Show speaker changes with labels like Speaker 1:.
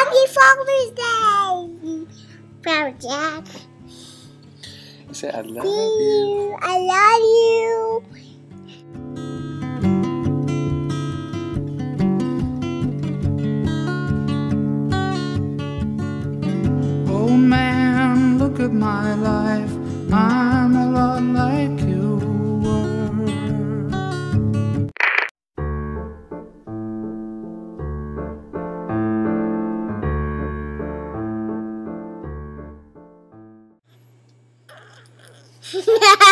Speaker 1: Happy Father's Day! Proud Dad.
Speaker 2: Say, I love
Speaker 1: See
Speaker 2: you.
Speaker 1: I love you.
Speaker 3: Oh man, look at my life. I'm a lot like you were.
Speaker 1: Ha